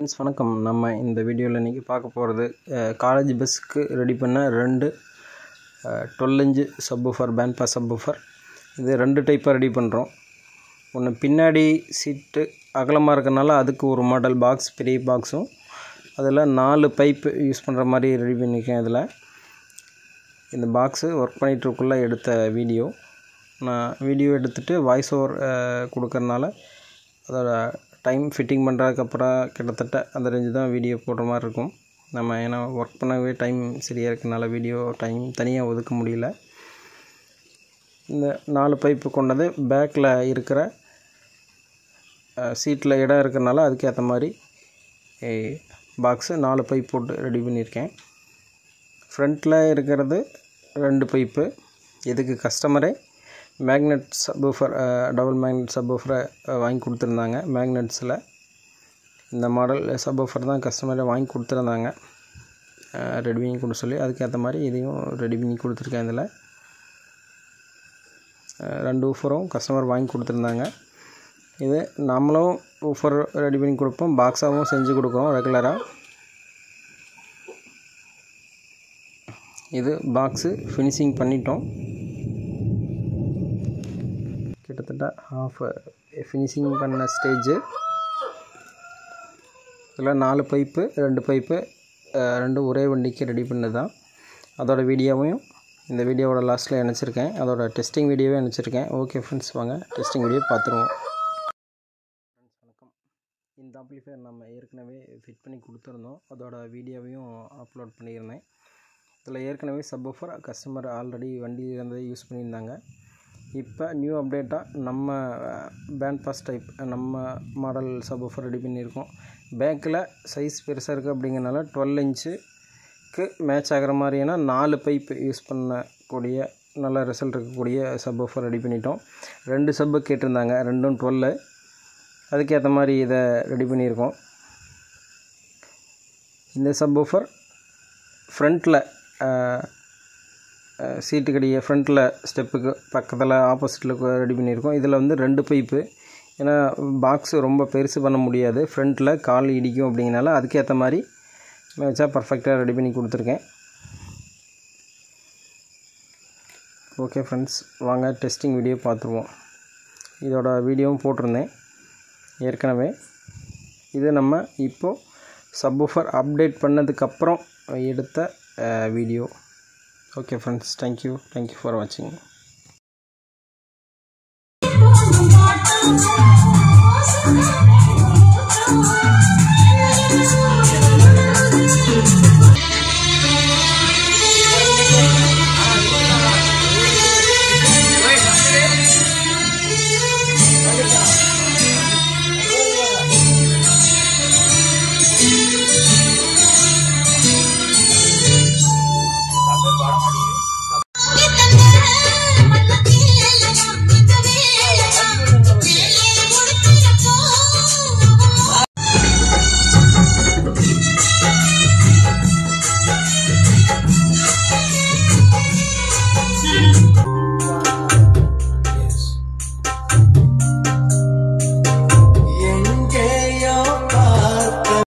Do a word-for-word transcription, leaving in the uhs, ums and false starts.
Friends வணக்கம். நம்ம இந்த வீடியோவில் இன்றைக்கி பார்க்க போகிறது காலேஜ் பஸ்ஸுக்கு ரெடி பண்ண ரெண்டு twelve inch subwoofer, band pass subwoofer. இது ரெண்டு டைப்பாக ரெடி பண்ணுறோம். ஒன்று பின்னாடி சீட்டு அகலமாக இருக்கனால அதுக்கு ஒரு மாடல் பாக்ஸ், பெரிய பாக்ஸும் அதில் நாலு பைப்பு யூஸ் பண்ணுற மாதிரி ரெடி பண்ணியிருக்கேன். இதில் இந்த பாக்ஸு ஒர்க் பண்ணிகிட்ருக்குள்ளே எடுத்த வீடியோ. நான் வீடியோ எடுத்துகிட்டு வாய்ஸ் ஓவர் கொடுக்கறனால அதோட டைம் ஃபிட்டிங் பண்ணுறதுக்கப்புறம் கிட்டத்தட்ட அந்த ரேஞ்சு தான் வீடியோ போடுற மாதிரி இருக்கும். நம்ம ஏன்னா ஒர்க் பண்ணவே டைம் சரியாக இருக்கனால வீடியோ டைம் தனியாக ஒதுக்க முடியல. இந்த நாலு பைப்பு கொண்டது பேக்கில் இருக்கிற சீட்டில் இடம் இருக்கிறனால அதுக்கேற்ற மாதிரி பாக்ஸு நாலு பைப் போட்டு ரெடி பண்ணியிருக்கேன். ஃப்ரண்ட்டில் இருக்கிறது ரெண்டு பைப்பு. இதுக்கு கஸ்டமரே மேக்னெட் சப்வூஃபர், டபுள் மேக்னெட் சப்வூஃபரை வாங்கி கொடுத்துருந்தாங்க. மேக்னெட்ஸில் இந்த மாடல் சப்வூஃபர் தான் கஸ்டமரை வாங்கி கொடுத்துருந்தாங்க, ரெடி பண்ணி கொடுக்க சொல்லி. அதுக்கேற்ற மாதிரி இதையும் ரெடி பண்ணி கொடுத்துருக்கேன். இதில் ரெண்டு ஊஃபரும் கஸ்டமர் வாங்கி கொடுத்துருந்தாங்க. இது நம்மளும் ஊஃபர் ரெடி பண்ணி கொடுப்போம், பாக்ஸாகவும் செஞ்சு கொடுக்குறோம் ரெகுலராக. இது பாக்ஸு ஃபினிஷிங் பண்ணிட்டோம். கிட்டத்தட்ட ஹாஃப் ஃபினிஷிங் பண்ண ஸ்டேஜு. இதில் நாலு பைப்பு, ரெண்டு பைப்பு ரெண்டு ஒரே வண்டிக்கு ரெடி பண்ணது தான். அதோட வீடியோவையும் இந்த வீடியோவோட லாஸ்ட்டில் இணைச்சிருக்கேன். அதோட டெஸ்டிங் வீடியோவே இணைச்சிருக்கேன். ஓகே ஃப்ரெண்ட்ஸ், வாங்க டெஸ்டிங் வீடியோ பார்த்துருவோம். ஃப்ரெண்ட்ஸ் வணக்கம். இந்த ஆம்ப்ளிஃபையர் நம்ம ஏற்கனவே ஃபிட் பண்ணி கொடுத்துருந்தோம். அதோட வீடியோவையும் அப்லோட் பண்ணியிருந்தேன். இதில் ஏற்கனவே சப்வூஃபர் கஸ்டமர் ஆல்ரெடி வண்டியிலேருந்து யூஸ் பண்ணியிருந்தாங்க. இப்போ நியூ அப்டேட்டாக நம்ம பேண்ட் பாஸ் டைப் நம்ம மாடல் சப்வூஃபர் ரெடி பண்ணியிருக்கோம். பேக்கில் சைஸ் பெருசாக இருக்குது அப்படிங்கிறனால டுவெல் இன்ச்சுக்கு மேட்ச் ஆகிற மாதிரியான நாலு பைப்பு யூஸ் பண்ணக்கூடிய நல்ல ரிசல்ட் இருக்கக்கூடிய சப்வூஃபர் ரெடி பண்ணிட்டோம். ரெண்டு சப்பு கேட்டிருந்தாங்க, ரெண்டும் டுவெல்லு. அதுக்கேற்ற மாதிரி இதை ரெடி பண்ணியிருக்கோம். இந்த சப்வூஃபர் ஃப்ரண்ட்டில் சீட்டுக்கடியே ஃப்ரண்ட்டில் ஸ்டெப்புக்கு பக்கத்தில் ஆப்போசிட்டில் ரெடி பண்ணியிருக்கோம். இதில் வந்து ரெண்டு பைப்பு, ஏன்னா பாக்ஸு ரொம்ப பெருசு பண்ண முடியாது, ஃப்ரண்ட்டில் கால் இடிக்கும் அப்படிங்கிறனால அதுக்கேற்ற மாதிரி மேட்சாக பர்ஃபெக்டாக ரெடி பண்ணி கொடுத்துருக்கேன். ஓகே ஃப்ரெண்ட்ஸ், வாங்க டெஸ்டிங் வீடியோ பார்த்துருவோம். இதோட வீடியோவும் போட்டிருந்தேன் ஏற்கனவே. இது நம்ம இப்போது சப்வூஃபர் அப்டேட் பண்ணதுக்கப்புறம் எடுத்த video. Okay friends, thank you thank you for watching.